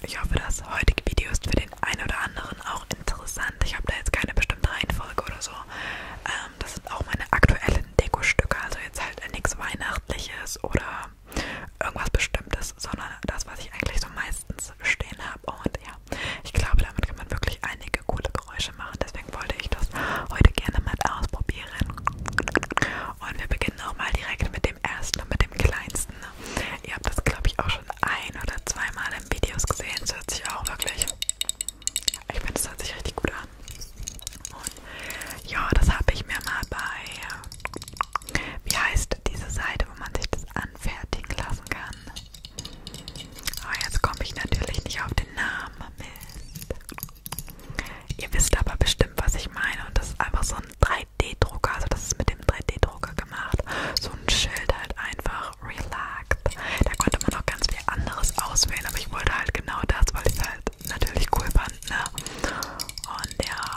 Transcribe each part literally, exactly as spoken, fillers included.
Ich hoffe, das heutige Video ist für den einen oder anderen auch interessant. Ich habe da jetzt keine bestimmte Reihenfolge oder so. Ähm, das sind auch meine aktuellen Dekostücke, also jetzt halt nichts Weihnachtliches oder irgendwas Bestimmtes, sondern das, was ich eigentlich so meistens stehen habe. Und ja, ich glaube, damit kann man wirklich einige coole Geräusche machen. Deswegen wollte ich das heute gerne mal ausprobieren. Und wir beginnen auch mal direkt mit dem ersten und mit dem kleinsten. Ihr habt das, glaube ich, auch schon ein- oder zweimal in Videos gesehen. Es hört sich auch wirklich, ich finde, es hört sich richtig gut an. Und ja, das habe ich mir mal bei, wie heißt diese Seite, wo man sich das anfertigen lassen kann. Aber jetzt komme ich natürlich nicht auf den Namen. Mist. Ihr wisst aber bestimmt, was ich meine. Und das ist einfach so ein drei D Drucker. Also das ist mit dem drei D Drucker gemacht. So ein Schild halt einfach. Relaxed. Da konnte man noch ganz viel anderes auswählen. Aber ich wollte halt genau das, weil ich es halt natürlich cool fand, ne? Und ja.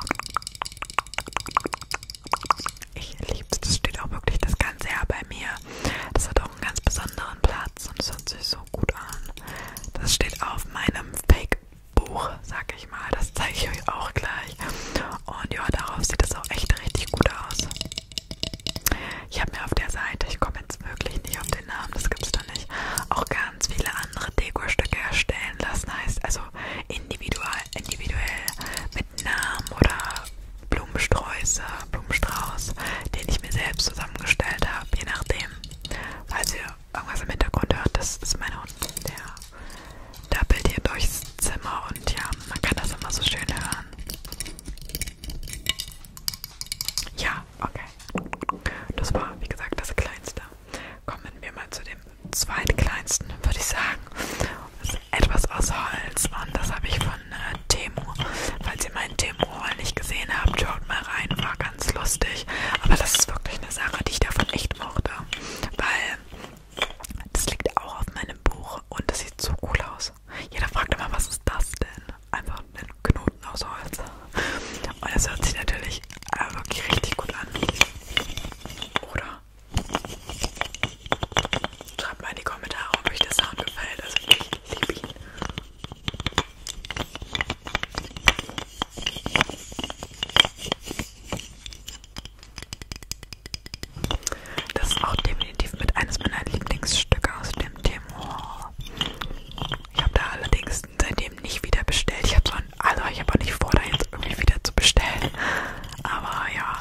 Ich liebe es. Das steht auch wirklich das ganze Jahr bei mir. Das hat auch einen ganz besonderen Platz. Und es hört sich so gut an. Das steht auf meinem Fake-Buch, sag ich mal. Das zeige ich euch auch gleich. Und ja, darauf sieht es auch echt richtig gut aus. Ich habe mir auf der Seite, ich komme jetzt wirklich nicht auf den Namen, das gibt es da nicht, auch ganz viele andere Dekostücke erstellen lassen. Heißt also individuell, individuell mit Namen oder Blumensträuße, Blumenstrauß, den ich mir selbst zusammengestellt habe, je nachdem. Falls ihr irgendwas im Hintergrund hört, das ist mein Hund, der dappelt hier durchs Zimmer und ja, man kann das immer so schön hören. Ja, okay. Das war, wie gesagt, das Kleinste. Kommen wir mal zu dem zweitkleinsten, würde ich sagen. Das ist etwas aus Holz und das habe ich von äh, Temu. Falls ihr meinen Temu-Haul nicht gesehen habt, schaut mal rein, war ganz lustig. Aber das ist wirklich eine Sache, die ich davon echt mochte. Weil das liegt auch auf meinem Buch und das sieht so cool aus. Jeder fragt immer, was ist das denn? Einfach ein Knoten aus Holz. Und das hört sich natürlich äh, wirklich richtig gut an. Oder? Schreibt mal in die Kommentare, ob euch der Sound gefällt. Also ich liebe ihn. Das ist auch definitiv mit eines meiner Lieblingsstücke aus dem Temu. Ich habe da allerdings seitdem nicht wieder bestellt. Ich habe so ein, also ich habe auch nicht vor, da jetzt irgendwie wieder zu bestellen. Aber ja.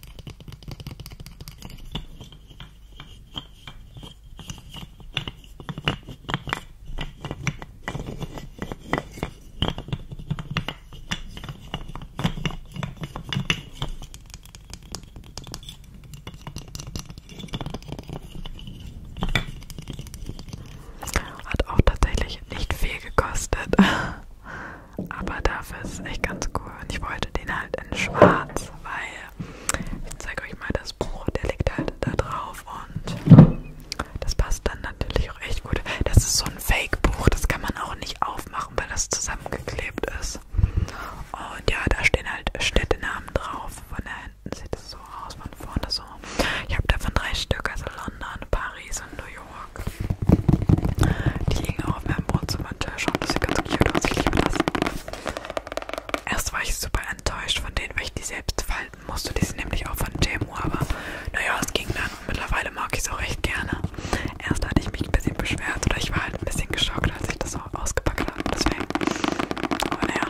Hat auch tatsächlich nicht viel gekostet. Aber dafür ist es echt ganz cool. Und ich wollte den halt in schwarz, weil ich zeige euch mal das Buch, der liegt halt da drauf und das passt dann natürlich auch echt gut. Das ist so ein Fake-Buch, das kann man auch nicht aufmachen, weil das zusammengeklebt ist. Und ja, da stehen halt Städtenamen drauf. Von da hinten sieht es so aus, von vorne so. Ich habe davon drei Stück, also London, Paris und New York. Die liegen auch auf meinem Wohnzimmertisch und das sieht ganz cute aus. Ich liebe das. Erst war ich super enttäuscht von denen, weil ich die selbst falten musste. Die sind nämlich auch von Temu, aber naja, es ging dann. Und mittlerweile mag ich es auch echt gerne. Erst hatte ich mich ein bisschen beschwert oder ich war halt ein bisschen geschockt, als ich das so ausgepackt habe. Deswegen. Aber naja.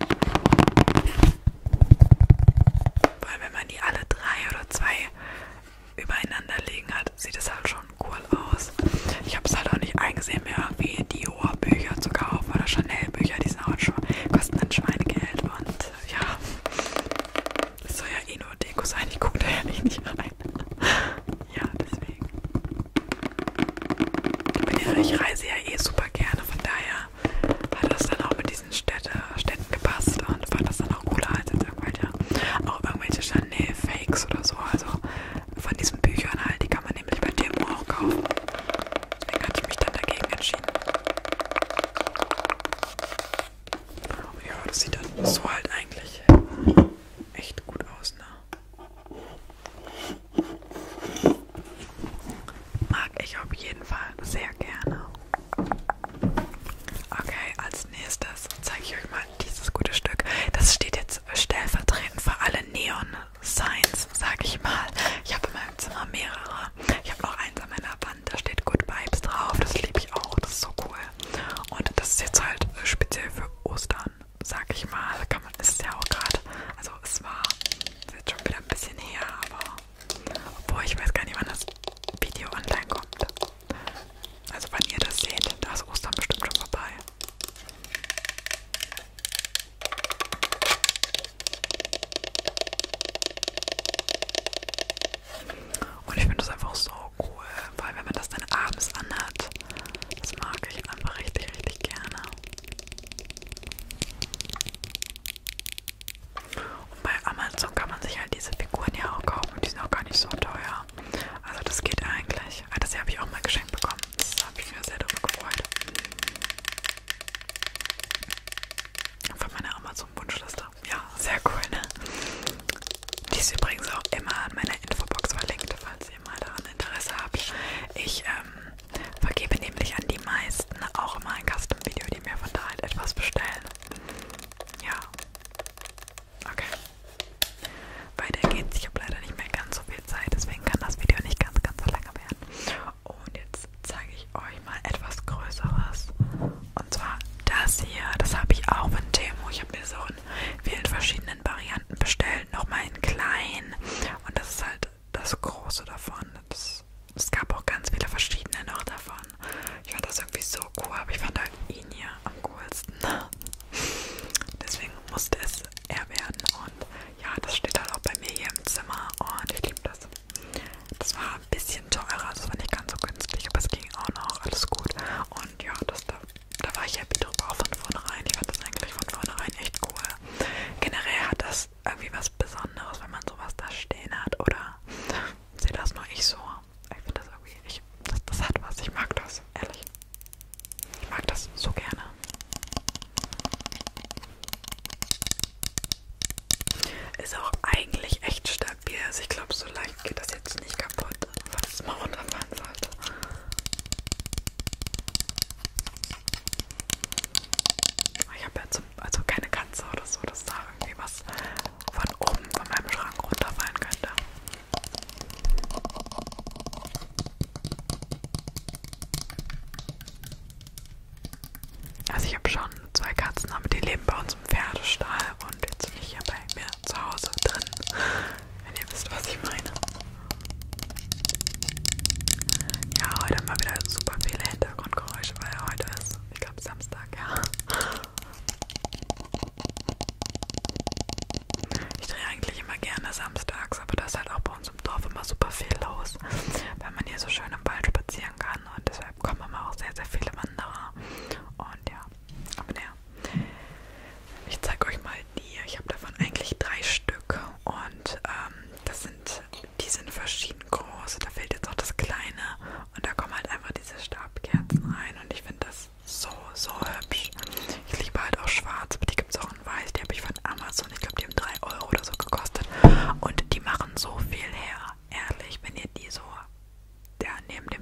Weil wenn man die alle drei oder zwei übereinander liegen hat, sieht es halt schon cool aus. Ich habe es halt auch nicht eingesehen, mir irgendwie Dior-Bücher zu kaufen oder Chanel-Bücher, die sind auch schon, kosten ein Schweinegeld und ja, es soll ja eh nur Deko sein, ich gucke da ja nicht, nicht rein. Ja, deswegen. Ich, bin ja, ich reise ja eh super gerne, von daher hat das dann auch mit diesen Städte, Städten gepasst und fand das dann auch cooler als jetzt irgendwelche, auch irgendwelche Chanel-Fakes oder so, also von diesen Büchern halt, die kann man nämlich bei Temu auch kaufen. Deswegen hatte ich mich dann dagegen entschieden. Ja, das sieht dann so halt eigentlich echt gut aus, ne? Mag ich auf jeden Fall sehr gerne. es gab auch ganz viele verschiedene noch davon. Ich fand das irgendwie so cool, aber ich fand halt ihn hier am coolsten. Deswegen musste es er werden. Und ja, das steht halt auch bei mir hier im Zimmer und ich liebe das. Das war ein bisschen teurer, das war nicht ganz so günstig, aber es ging auch noch, alles gut. Und ja, das da, da war ich happy drüber auch von vornherein. Ich fand das eigentlich von vornherein echt cool. Generell hat das irgendwie was Besonderes, wenn man sowas da stehen hat, oder sehe das nur ich so? Ich finde das irgendwie, ich, das, das hat was, ich mag das, ehrlich. Ich mag das so gerne. Ist auch eigentlich echt stabil, also ich glaube, so leicht geht das jetzt nicht kaputt, falls es mal runterfallen sollte. Ich habe ja zum, also keine Katze oder so, dass da irgendwie was von oben von meinem Schrank runterfallen könnte. Also ich habe schon zwei Katzen, aber die leben bei uns im Pferdestall und jetzt nicht hier bei mir zu Hause drin, wenn ihr wisst, was ich meine. Ja, heute mal wieder super viele Hintergrundgeräusche, weil ja heute ist, ich glaube, Samstag, ja. Ich drehe eigentlich immer gerne samstags, aber da ist halt auch bei uns im Dorf immer super viel los, weil man hier so schön im Wald spazieren kann und deshalb kommen immer auch sehr, sehr viele Wanderer. Und ja, aber naja, ich zeige euch mal die. Ich habe davon eigentlich drei Stück und ähm, das sind, die sind verschieden groß. Da fehlt jetzt auch das kleine und da kommen halt einfach diese Stabkerzen rein und ich finde das so, so hübsch. Ich liebe halt auch schwarz, aber die gibt es auch in weiß. Die habe ich von Amazon, ich glaube, die haben drei Euro oder so gekostet und die machen so viel her. Ehrlich, wenn ihr die so ja, neben dem